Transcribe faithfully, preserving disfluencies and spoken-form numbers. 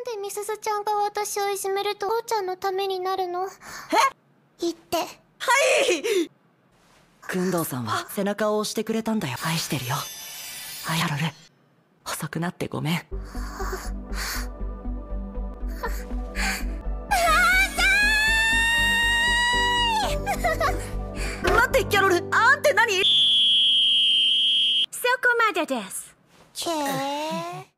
でみすずちゃんが私をいじめると父ちゃんのためになるの？え？言って。はい。 くんどうさんは背中を押してくれたんだよ。愛してるよアイハロル。遅くなってごめん。待ってキャロル、あんって何？ そこまでです。 チェー